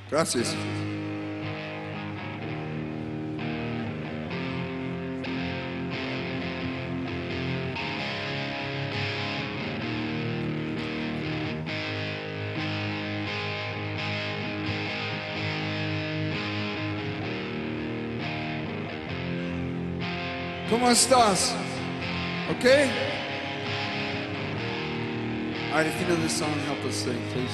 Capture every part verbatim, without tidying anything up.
Gracias. ¿Cómo estás? Okay? All right, if you know this song, help us sing, please.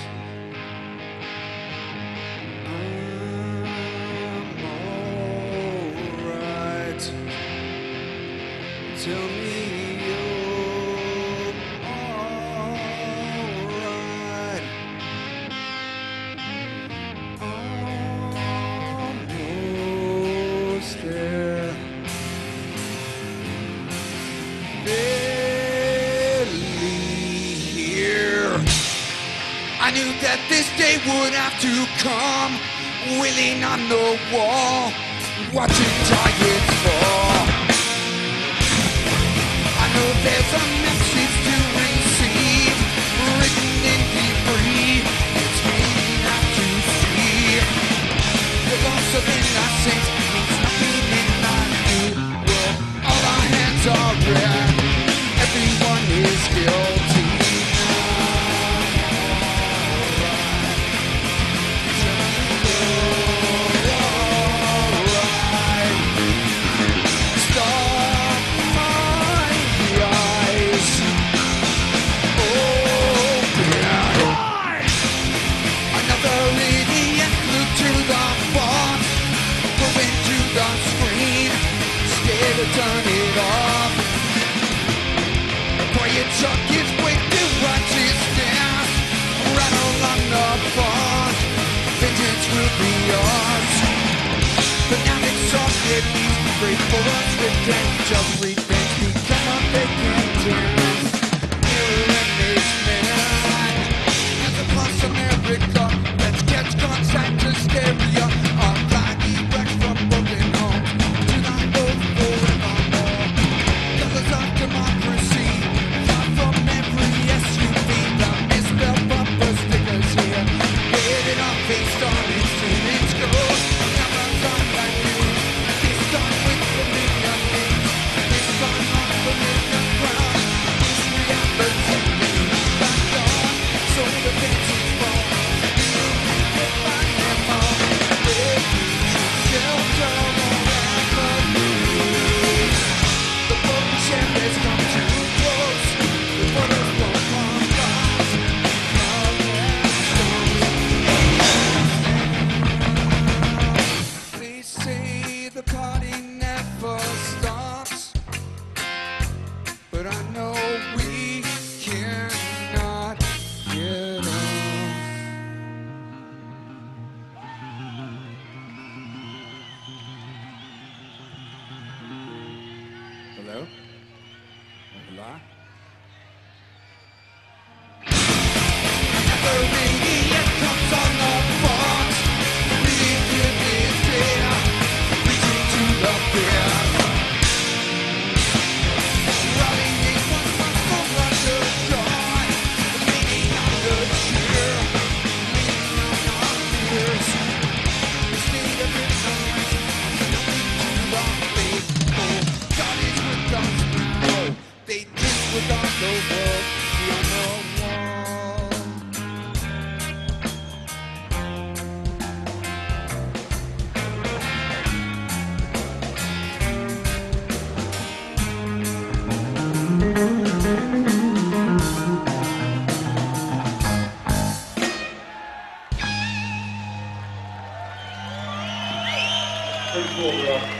I'm alright. Tell me you're alright. Almost there. I knew that this day would have to come, wailing on the wall, watching giants fall. I know there's a message to receive, written in debris. It's waiting out to see. The loss of innocence means nothing in our new world. All our hands are red. Everyone is guilty. Turn it off. A quiet chuck is way to watch his dance. Rattle on the bars. Vengeance will be yours. But now it's all it needs to break for us. Revenge of revenge. Become a vacant dance. Mirror image man. As across America, let's catch contact hysteria. Our body wrecks from broken homes. To the old world. Democracy, far from every S U V. The misspelled bumper stickers here, headed up based on instruments goes. Cameras on like you, this done with familiar names, this done on familiar ground. This reality is back on, so the fancies fall. You can find them all. Refuge, shelter, wherever you is. The bullshit has come too close. The photos won't come fast. They say the party never stops, but I know we cannot get off. Hello? Hola? The radio comes on the box. Reading with this data, reaching to the past. Rallying once more for underdog, leaning on the chair, leaning on our fears. The state of ignorance, nothing to the faithful. God is with us now. They disregard the world beyond the wall. Pretty cool, bro.